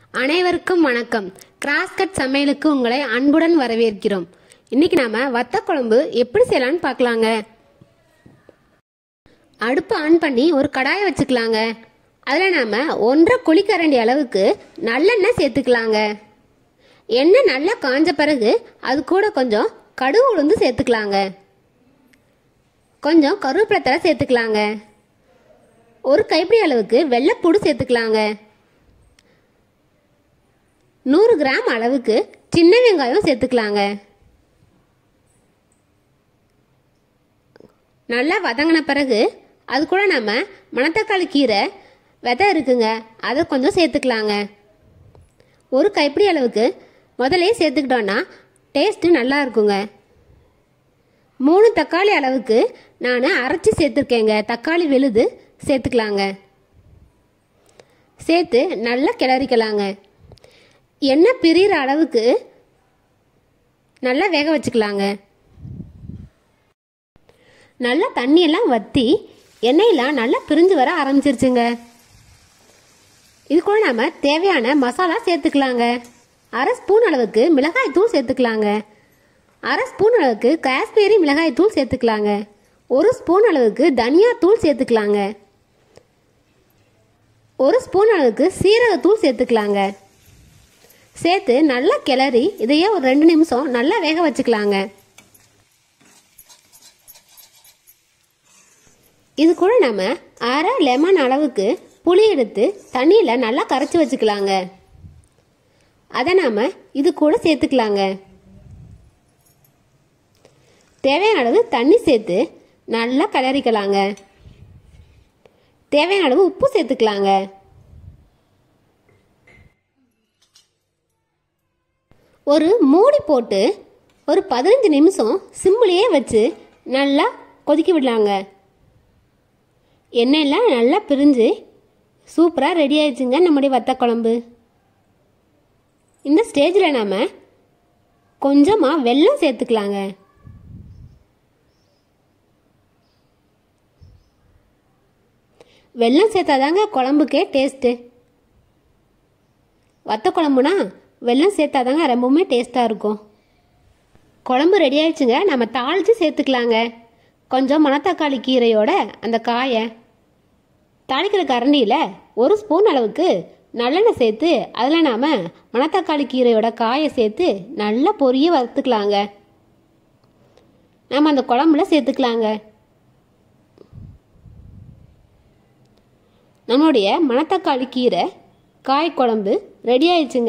அனைவருக்கும் வணக்கம். கிராஸ்கட் சமையலுக்கு உங்களை அன்புடன் வரவேற்கிறோம். இன்னைக்கு நாம வத்த குழம்பு எப்படி செய்யலாம்னு பார்க்கலாங்க. அடுப்பு ஆன் பண்ணி ஒரு கடாயை வச்சுக்கலாங்க. அதில் நாம 1.5 குழிக்கரண்டி அளவுக்கு நல்லெண்ணெய் சேர்த்துக்கலாங்க. எண்ணெய் நல்லா காஞ்ச பிறகு அது கூட கொஞ்சம் கடுகு உளுந்து சேர்த்துக்கலாங்க. கொஞ்சம் கருவேப்பிலை தழை சேர்த்துக்கலாங்க. ஒரு கைப்பிடி அளவுக்கு வெள்ளைப்பூடு சேர்த்துக்கலாங்க. 100 கிராம் அளவுக்கு சின்ன வெங்காயம் சேர்த்துக்கலாங்க. நல்லா வதங்கின பிறகு அது கூட நம்ம மணத்தக்காளி கீரை விதை இருக்குங்க, அதை கொஞ்சம் சேர்த்துக்கலாங்க. ஒரு கைப்பிடி அளவுக்கு முதலே சேர்த்துக்கிட்டோன்னா டேஸ்ட்டு நல்லா இருக்குங்க. 3 தக்காளி அளவுக்கு நான் அரைச்சி சேர்த்துருக்கேங்க. தக்காளி விழுது சேர்த்துக்கலாங்க. சேர்த்து நல்லா கிளறிக்கலாங்க. எண்ணெய் பிரிகிற அளவுக்கு நல்லா வேக வச்சுக்கலாங்க. நல்லா தண்ணியெல்லாம் வற்றி எண்ணெயெல்லாம் நல்லா பிரிஞ்சு வர ஆரம்பிச்சிருச்சுங்க. இது கூட நம்ம தேவையான மசாலா சேர்த்துக்கலாங்க. 1/2 ஸ்பூன் அளவுக்கு மிளகாய் தூள் சேர்த்துக்கலாங்க. 1/2 ஸ்பூன் அளவுக்கு காஷ்மீரி மிளகாய் தூள் சேர்த்துக்கலாங்க. 1 ஸ்பூன் அளவுக்கு தனியா தூள் சேர்த்துக்கலாங்க. 1 ஸ்பூன் அளவுக்கு சீரகத்தூள் சேர்த்துக்கலாங்க. சேர்த்து நல்லா கிளறி இதையே ஒரு 2 நிமிஷம் நல்லா வேக வச்சுக்கலாங்க. இது கூட நம்ம 1/2 லெமன் அளவுக்கு புளி எடுத்து தண்ணியில் நல்லா கரைச்சி வச்சுக்கலாங்க. அதை நாம் இது கூட சேர்த்துக்கலாங்க. தேவையான அளவு தண்ணி சேர்த்து நல்லா கிளறிக்கலாங்க. தேவையான அளவு உப்பு சேர்த்துக்கலாங்க. ஒரு மூடி போட்டு ஒரு 15 நிமிஷம் சிம்மிலேயே வச்சு நல்லா கொதிக்க விடலாங்க. எண்ணெயெல்லாம் நல்லா பிரிஞ்சு சூப்பராக ரெடி ஆயிடுச்சுங்க நம்முடைய வத்த குழம்பு. இந்த ஸ்டேஜில் நாம் கொஞ்சமாக வெல்லம் சேர்த்துக்கலாங்க. வெல்லம் சேர்த்தாதாங்க குழம்புக்கே டேஸ்ட்டு. வத்த குழம்புனா வெல்லம் சேர்த்தாதாங்க ரொம்பவுமே டேஸ்ட்டாக இருக்கும். குழம்பு ரெடி ஆயிடுச்சுங்க. நம்ம தாளித்து சேர்த்துக்கலாங்க. கொஞ்சம் மணத்தக்காளி கீரையோட அந்த காயை தாளிக்கிற கரண்டியில் 1 ஸ்பூன் அளவுக்கு நல்லெண்ணெய் சேர்த்து அதில் நாம் மணத்தக்காளி கீரையோட காயை சேர்த்து நல்லா பொரிய வறுத்துக்கலாங்க. நம்ம அந்த குழம்புல சேர்த்துக்கலாங்க. நம்மளுடைய மணத்தக்காளி கீரை காய் குழம்பு ரெடி ஆயிடுச்சுங்க.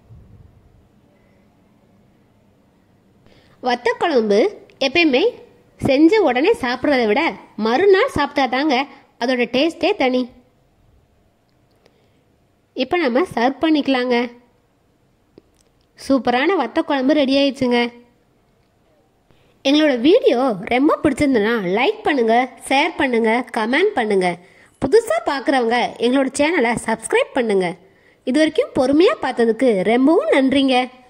வத்த குழம்பு எப்பயுமே செஞ்ச உடனே சாப்பிட்றத விட மறுநாள் சாப்பிட்டா தாங்க அதோட டேஸ்டே தனி. இப்போ நம்ம சர்வ் பண்ணிக்கலாங்க. சூப்பரான வத்த குழம்பு ரெடி ஆயிடுச்சுங்க. எங்களோட வீடியோ ரொம்ப பிடிச்சிருந்ததுன்னா லைக் பண்ணுங்க, ஷேர் பண்ணுங்க, கமெண்ட் பண்ணுங்க. புதுசாக பார்க்குறவங்க எங்களோட சேனலை சப்ஸ்கிரைப் பண்ணுங்க. இது வரைக்கும் பொறுமையாக பார்த்ததுக்கு ரொம்பவும் நன்றிங்க.